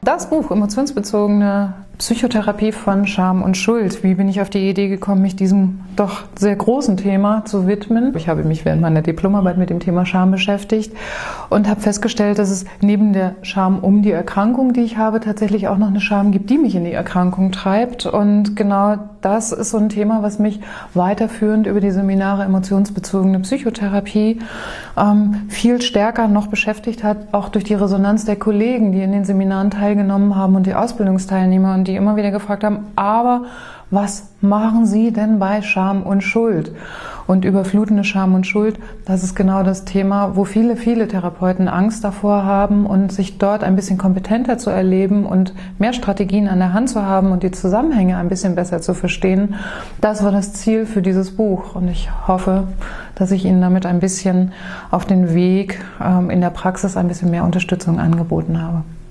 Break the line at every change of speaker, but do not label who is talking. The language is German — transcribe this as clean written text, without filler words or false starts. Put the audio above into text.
Das Buch Emotionsbezogene Psychotherapie von Scham und Schuld. Wie bin ich auf die Idee gekommen, mich diesem doch sehr großen Thema zu widmen? Ich habe mich während meiner Diplomarbeit mit dem Thema Scham beschäftigt und habe festgestellt, dass es neben der Scham um die Erkrankung, die ich habe, tatsächlich auch noch eine Scham gibt, die mich in die Erkrankung treibt. Und genau das ist so ein Thema, was mich weiterführend über die Seminare emotionsbezogene Psychotherapie viel stärker noch beschäftigt hat, auch durch die Resonanz der Kollegen, die in den Seminaren teilgenommen haben und die Ausbildungsteilnehmer und die immer wieder gefragt haben, aber was machen Sie denn bei Scham und Schuld? Und überflutende Scham und Schuld, das ist genau das Thema, wo viele Therapeuten Angst davor haben und sich dort ein bisschen kompetenter zu erleben und mehr Strategien an der Hand zu haben und die Zusammenhänge ein bisschen besser zu verstehen. Das war das Ziel für dieses Buch und ich hoffe, dass ich Ihnen damit ein bisschen auf den Weg in der Praxis ein bisschen mehr Unterstützung angeboten habe.